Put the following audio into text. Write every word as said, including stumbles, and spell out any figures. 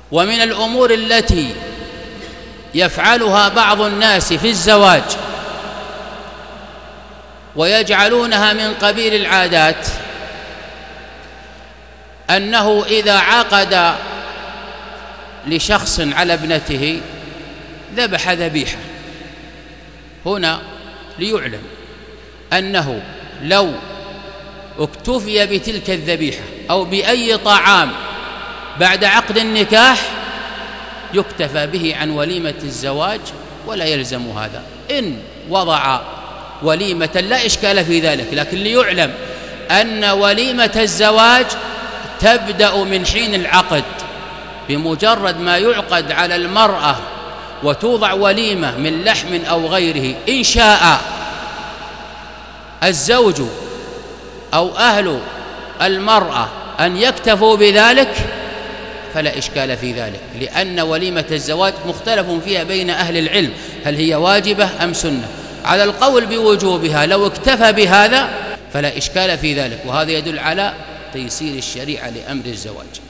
ومن الأمور التي يفعلها بعض الناس في الزواج ويجعلونها من قبيل العادات أنه إذا عقد لشخص على ابنته ذبح ذبيحة. هنا ليعلم أنه لو اكتفي بتلك الذبيحة أو بأي طعام بعد عقد النكاح يكتفى به عن وليمة الزواج ولا يلزم هذا. إن وضع وليمة لا إشكال في ذلك، لكن ليعلم أن وليمة الزواج تبدأ من حين العقد. بمجرد ما يعقد على المرأة وتوضع وليمة من لحم أو غيره، إن شاء الزوج أو أهل المرأة أن يكتفوا بذلك فلا إشكال في ذلك، لأن وليمة الزواج مختلف فيها بين أهل العلم هل هي واجبة أم سنة. على القول بوجوبها لو اكتفى بهذا فلا إشكال في ذلك، وهذا يدل على تيسير الشريعة لأمر الزواج.